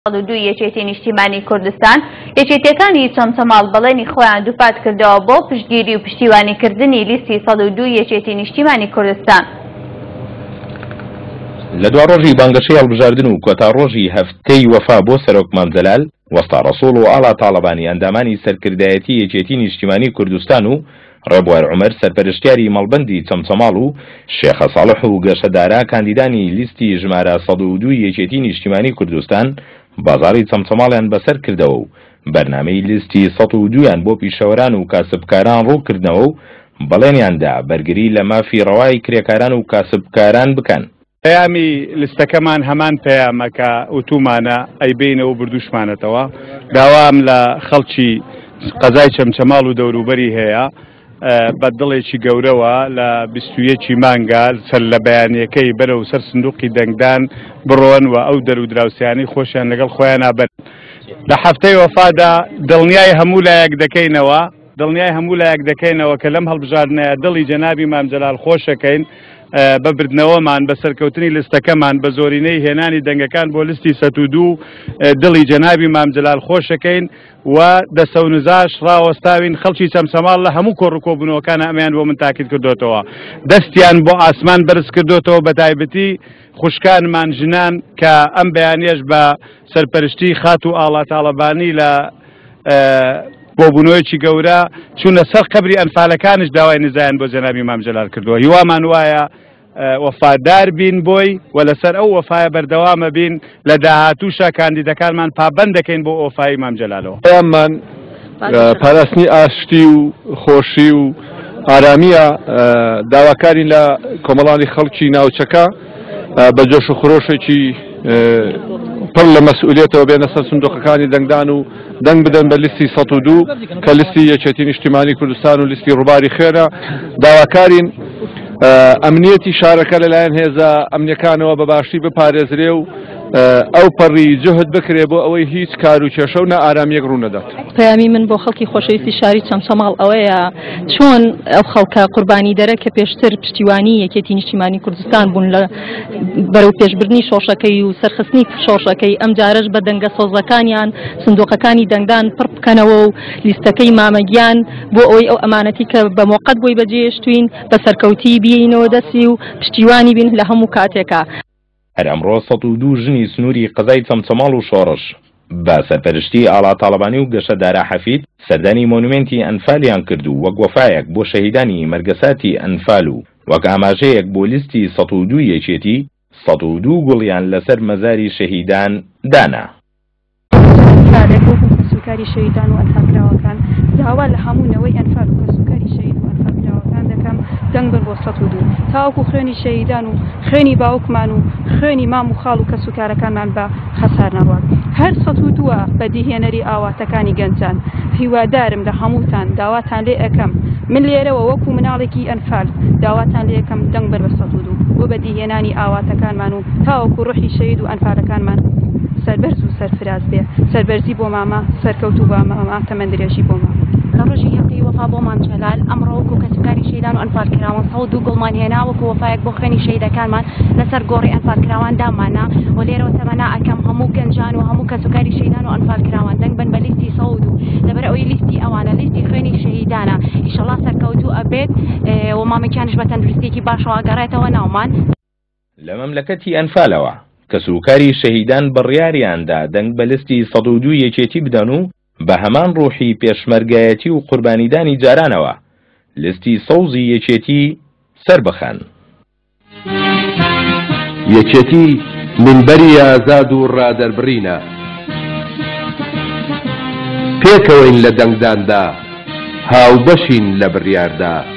دوو یەکێتی نیشتیمانی کوردستان یەکێتیەکانی چەمچەماڵ بەڵێنی خۆیان دووپات کردەوە بۆ پشتگیری و پشتیوانیکردنی لیستی 102 یەکێتی نیشتیمانی کوردستان. لە دوا ڕۆژی بانگەشەی هەڵبژاردن و کۆتا ڕۆژی هەفتەی وەفا بۆ سەرۆک مام جەلال وەستا ڕەسوڵ و ئاڵا تاڵەبانی ئەندامانی سەرکردایەتی یەکێتی نیشتیمانی کوردستان و ڕێبوار عومەر سەرپەرشتیاری مەڵبەندی چەمچەماڵ و شێخە ساڵح و گەشەدارا کاندیدانی لیستی ژمارە 102 یەکێتی نیشتیمانی کوردستان بازاڕی چەمچەماڵیان بەسەر کردەوە و بەرنامەی لیستی 102یان بۆ پیشەوەران و کاسبکاران ڕووکردنەوە و بەڵێنیاندا بەرگری لە مافی ڕەوای کرێکاران و کاسبکاران بکەن. پەیامی لیستەکەمان هەمان پەیامە کە ئۆتومانە ئەیبینەوە بردوشمانەتەوە داوام لە خەڵکی قەزای چەمچەماڵ و دەوروبەری هەیە بە دڵێکی گەورەوە لە 21 مانگە سەر لە بەیانیەکەی بەرەو سەر سندوقی دەنگدان بڕۆن و ئەو دەرو دراوسیانی خۆشیان لەگەڵ خۆیان نابەن. لە هەفتەی وەفادا دڵنیای هەموو لایەک دەکەینەوە کە لەم هەڵبژاردنەیە دڵی جەنابی مام جەلال خۆشەکەین بە بردنەوەمان بە سەرکەوتنی لیستەکەمان بە زۆرینەی هێنانی دەنگەکان بۆ لیستی 102 دڵی جەنابی مام جەلال خۆشەکەین و دەسە و نزاش ڕاوەستاوین خەڵکی چەمچەماڵ لە هەموو کۆڕکۆبوونەوەکان ئەمیان بۆ من تاکید کردوتەوە دەستیان بۆ ئاسمان بەرز کردوتەوە بە تایبەتی خوشکانمان ژنان کە ئەم بەیانیەش بە سەرپەرشتی خات و ئاڵا تاڵەبانی لە بۆ بوونەوەیکی گەورە چوونە سەر قەبری ئەنفالەکانش داوای نزایان بۆ جەنابی مام جەلال کردووە. هیوامان وایە وەفادار بین بۆی و لەسەر ئەو وەفایە بەردەوامە بین لە داهاتووشە کاندیدەکانمان پابەند دەکەین بۆ ئۆفایی مام جەلالەوە. پەیاممان پاراستنی ئاشتی و خۆشی و ئارامیە داواکاری لە کۆمەڵانی خەڵکی ناوچەکە بە جۆش و خۆشێکی پڕ لە مەسئولیتەوە بێنە سەر سندوقەکانی دەنگدان و دەنگ بدەن بە لیستی 102 کە لیستی یەکێتی نیشتیمانی کوردستان و لیستی ڕووباری خێرە. داواکارین ئەمنیەتی شارەکە لەلایەن هێزە ئەمنیەکانەوە بەباشی بپارێزرێ و ئەو پەڕی جهد بکرێ بۆ ئەوەی هیچ کار و کێشە و ئارامیەک ڕوو نەدات. پەیامی من بۆ خەڵکی خۆشەویستی شاری چەمچەماڵ ئەوەیە چۆن ئەو خەڵکە قوربانی دەرە کە پێشتر پشتیوانی یەکێتی نیشتیمانی کوردستان بوون لە بەرەو پێشبردننی شۆشەکەی و سەرخستنی شۆشەکەی ئەم جارەش بە دەنگە سۆزەکانیان سندوقەکانی دەنگدان پڕ بکەنەوە و لیستەکەی مامەگیان بۆ ئەوەی ئەو ئەمانەتی کە بە موقەت بۆی بەجێشتوین بە سەرکەوتی بینەوە دەستی و پشتیوانی بین لە هەموو کاتێکە. هەر ئەمڕۆ 102 ژنی سنووری قەزای چەمچەماڵ و شۆڕش بە سەرپەرشتی ئاڵا تاڵەبانی و گەشەدارا حەفید سەردانی مۆنومێنتی ئەنفالیان کرد و وەک وەفایەک بۆ شەهیدانی مەرگەساتی ئەنفال و وەک ئاماژەیەک بۆ لیستی 102 یەکێتی 102 گوڵیان لەسەر مەزاری شەهیدان دانا. سوکاری شەهیدان و ئەنفاکراوەکان داوا لە هەموونەوەی ئەنفال و کەسوکاری شەهید و ئەنفاکراوەکان دەکەم دەنگ بن بۆ 102 تاوەکو خوێنی شەهیدان و خوێنی باوکمان و خوێنی مام و خاڵ و کەسوکارەکانمان بە خەسار نەڕوات. هەر 102 بەدیهێنەری ئاواتەکانی گەنجان هیوادارم لە هەمووتان داواتان لێ ئەەکەم من لێرەوە وەکو مناڵێکی ئەنفال داواتان لێ ئەەکەم دەنگ بەر بە 102 بۆ بەدیهێنانی ئاواتەکانمان و تاوەکو ڕوحی شەهید و ئەنفالەکانمان سەربەرز و سەرفراز بێ سەربەرزی بۆ ماما سەرکەوت و بە ماما تەمەندرێژی بۆ ماما. لە ڕۆژی هەفتەی وەفا بۆ مام جەلال ئەمڕۆ وەکو کەسوکاری شەهیدان و ئەنفالکراوان 102 گوڵمان هێنا وەکو وەفایەک بۆ خوێنی شەهیدەکانمان لەسەر گۆڕی ئەنفالکراوان دامانە و لێرەوە تەمەنا ئەکەم هەموو گەنجان و هەموو کەسوکاری شەهیدان و ئەنفالکراوان دەنگ بن بە لیستی 102 لەبەر ئەوەی لیستی ئەوانە لیستی خوێنی شەهیدانە ئیشەڵا سەرکەوتوو ئەبێت و مامەکانش بە تەندروستێکی باشەوە گەڕێتەوە ناومان. لە مەملەکەتی ئەنفالەوە کەسوکاری شەهیدان بڕیاریاندا دەنگ بە لیستی 102 یەکێتی بدەن و بە هەمان ڕوحی پێشمەرگایەتی و قوربانیدانی جارانەوە لیستی سەوزی یەکێتی سەر بخەن. یەکێتی منبەری ئازاد و ڕادەربڕینە پێکەوەین لە دەنگداندا هاوبەشین لە بڕیاردا